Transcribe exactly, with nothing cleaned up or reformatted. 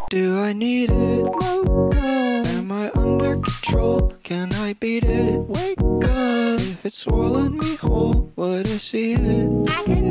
Do I need it? Am I under control? Can I beat it? Wake up. If it swallowed me whole, would I see it? I can